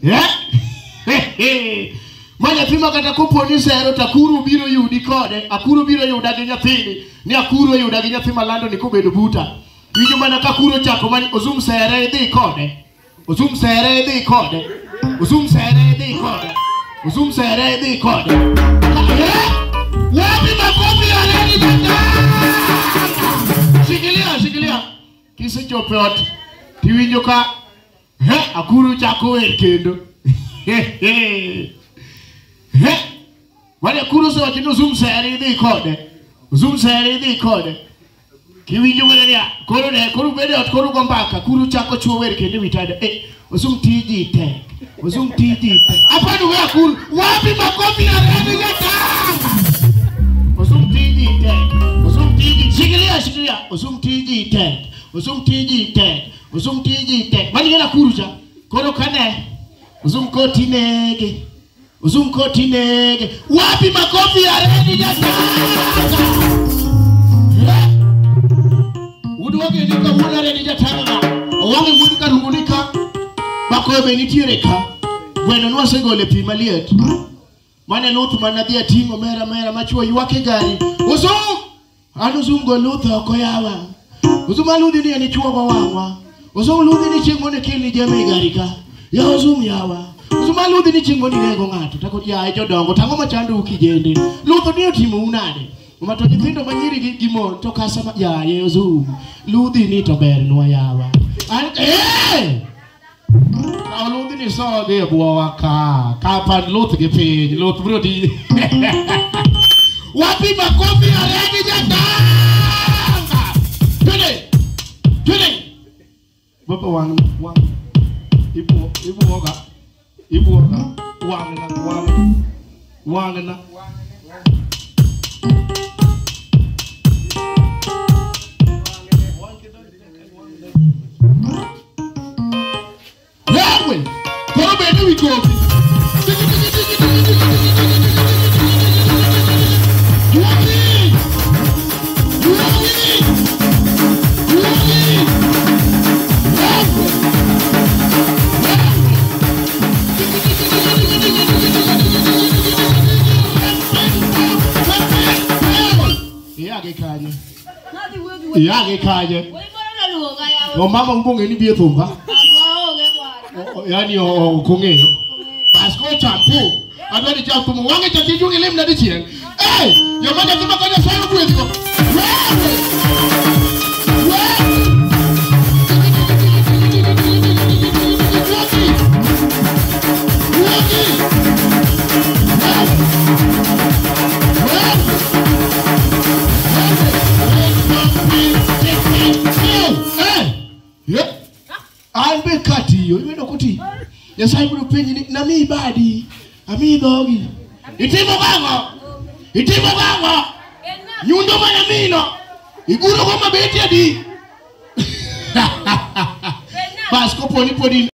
Manya pima kata kupo ni sero takuru biro yudi kode. Akuru biro yudagi nyathini. Ni akuru yudagi nyathima lando ni kubedo buta. Winjo mana kakuro chako mani Ozoom sere dhi kode. Ozoom sere dhi kode. Ozoom sere dhi kode. Ozoom sere dhi kode. Wapi makofi ya Aredi Jatanga? Shikilia. Kisi chope ot. Tiwinjo ka akuru chako wer kendo. Wale akuru so wachino Ozoom sere dhi kode. Ozoom sere dhi kode. Kiwinjo wele ya koro bede ot koro gombaka kuru chako chuo wer kendo witada. Ozoom TG tek. Ozoom TG tek. Apadu we akuru. Wapi makofi ya Aredi Jatanga? Ozoom TG tek. Ozoom TG. Shikilia. Ozoom TG tek. Ozoom TG tek. Ozoom TG tek. Mani gena kuru cha. Koro kane. Ozoom koti nege. Ozoom koti nege. Wapi makofi ya Aredi Jatanga? Uduwage nika wuna Aredi Jatanga. Owange wudika rungunika. Bako benitiere ka. Bueno nwase gole pi maliet. Mane lutu manadhia tingo mera machua yuake gari. Ozoom! Ano Ozoom go lutu oko yawa. Ozoom aludhi ni anichua kwa wangwa. Ozoom ludhi ni chingo ni kili jeme gari ka. Ya Ozoom yawa. Ozoom aludhi ni chingo ni nego ngatu. Tako ya ejo dongo. Tango machandu ukijende. Lutu ni utimu unade. Umato jithindo manyiri gimo. Toka sama ya ye Ozoom. Ludhi ni tober nuwa yawa. Na ludhi ni sawa de buwa ka. Kapan lutu kipini. Lutu brodi. Wapi makofi ya Aredi Jatanga? Twende. Baba wang. Ibu woga. Wang na. Yawe. Koro bende wikofi. Yage kaje. Yo mama mbonge ni bie thunga. Yani kongeyo. Basko champu. Adwani champu mwange chatiju ilim na dichien. Yo mama kama kaja sayo kwetiko. Albe kati yo imedo kuti. Yesai bulu penji ni na mi badi. Ami dogi. Itimo bango. Nyundo mana mino. Iguro goma beti adi. Basko poni